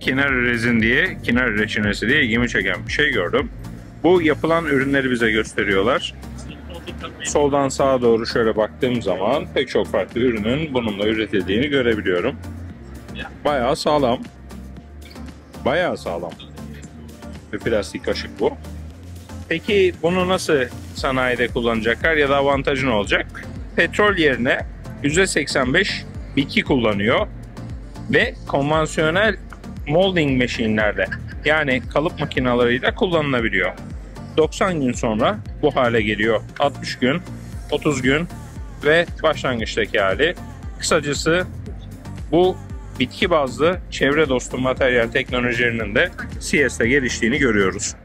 Kinari rezin diye, kinari reçinesi diye ilgimi çeken bir şey gördüm. Bu yapılan ürünleri bize gösteriyorlar. Soldan sağa doğru şöyle baktığım zaman pek çok farklı ürünün bununla üretildiğini görebiliyorum. Bayağı sağlam. Bayağı sağlam. Bir plastik kaşık bu. Peki bunu nasıl sanayide kullanacaklar ya da avantajı ne olacak? Petrol yerine %85 bitki kullanıyor ve konvansiyonel molding machine'lerde, yani kalıp makinalarıyla kullanılabiliyor. 90 gün sonra bu hale geliyor. 60 gün, 30 gün ve başlangıçtaki hali. Kısacası bu bitki bazlı çevre dostu materyal teknolojilerinin de CS'te geliştiğini görüyoruz.